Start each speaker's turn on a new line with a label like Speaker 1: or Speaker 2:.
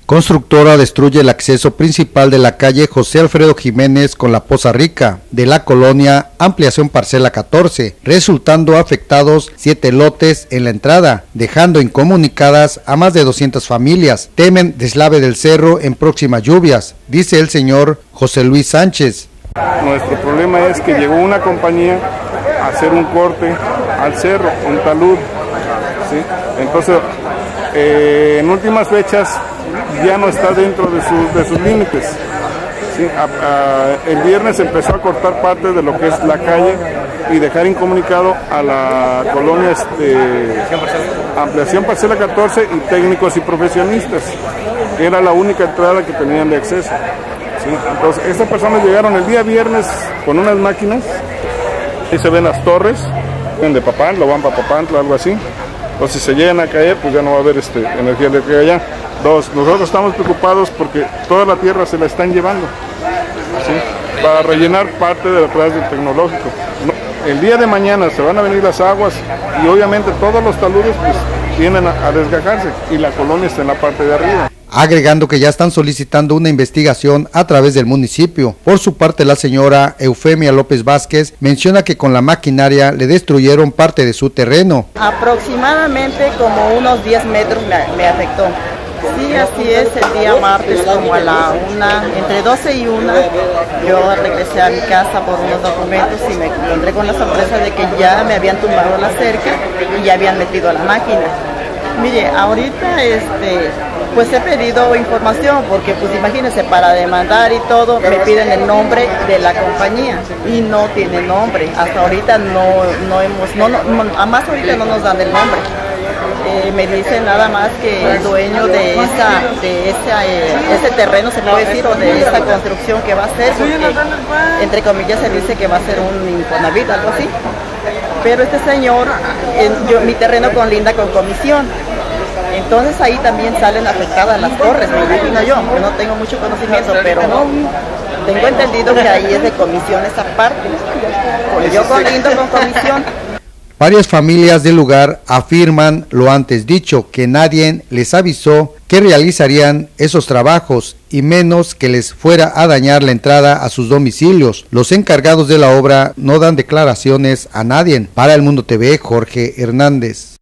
Speaker 1: Constructora destruye el acceso principal de la calle José Alfredo Jiménez con la Poza Rica de la colonia Ampliación Parcela 14, resultando afectados 7 lotes en la entrada, dejando incomunicadas a más de 200 familias. Temen deslave del cerro en próximas lluvias, dice el señor José Luis Sánchez.
Speaker 2: Nuestro problema es que llegó una compañía a hacer un corte al cerro, un talud, ¿sí? Entonces, en últimas fechas ya no está dentro de sus límites. ¿Sí? El viernes empezó a cortar parte de lo que es la calle y dejar incomunicado a la colonia Ampliación Parcela 14 y técnicos y profesionistas, que era la única entrada que tenían de acceso. ¿Sí? Entonces, estas personas llegaron el día viernes con unas máquinas, y se ven las torres, de Papantla, o van para Papantla, algo así. Entonces, si se llegan a caer, pues ya no va a haber energía eléctrica allá. Dos, nosotros estamos preocupados porque toda la tierra se la están llevando, ¿sí? Para rellenar parte de la plaza del tecnológico. El día de mañana se van a venir las aguas y obviamente todos los taludes pues vienen a desgajarse y la colonia está en la parte de arriba.
Speaker 1: Agregando que ya están solicitando una investigación a través del municipio. Por su parte, la señora Eufemia López Vázquez menciona que con la maquinaria le destruyeron parte de su terreno.
Speaker 3: Aproximadamente como unos 10 metros me afectó. Sí, así es, el día martes como a la 1, entre 12 y 1, yo regresé a mi casa por unos documentos y me encontré con la sorpresa de que ya me habían tumbado la cerca y ya habían metido la máquina. Mire, ahorita pues he pedido información porque pues imagínense, para demandar y todo me piden el nombre de la compañía y no tiene nombre. Hasta ahorita más ahorita no nos dan el nombre. Me dicen nada más que el dueño de ese terreno, se puede decir, o de esta construcción que va a ser, porque entre comillas se dice que va a ser un Infonavit, algo así. Pero este señor, mi terreno colinda con comisión. Entonces ahí también salen afectadas las torres, me imagino yo no tengo mucho conocimiento, pero tengo entendido que ahí es de comisión esa parte. Yo colindo con comisión.
Speaker 1: Varias familias del lugar afirman lo antes dicho, que nadie les avisó que realizarían esos trabajos y menos que les fuera a dañar la entrada a sus domicilios. Los encargados de la obra no dan declaraciones a nadie. Para El Mundo TV, Jorge Hernández.